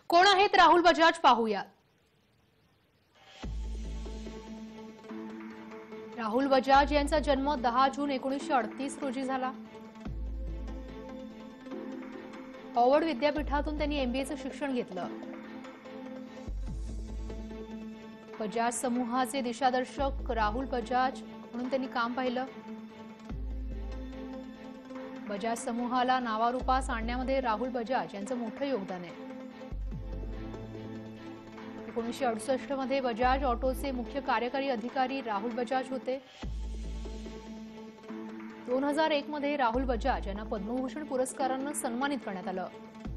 कोण आहेत राहुल बजाज पाहूया। राहुल बजाज यांचा जन्म 10 जून 1938 रोजी झाला। हॉवर्ड विद्यापीठातून त्यांनी एमबीएचं शिक्षण घेतलं। बजाज समूहाचे दिशादर्शक राहुल बजाज म्हणून त्यांनी काम पाहिलं। बजाज समूहाला नावारूपास आणण्यामध्ये राहुल बजाज यांचं मोठं योगदान आहे। 1968 मध्ये बजाज ऑटोचे मुख्य कार्यकारी अधिकारी राहुल बजाज होते। 2001 मध्ये राहुल बजाज यांना पद्मभूषण पुरस्काराने सन्मानित करण्यात आलं।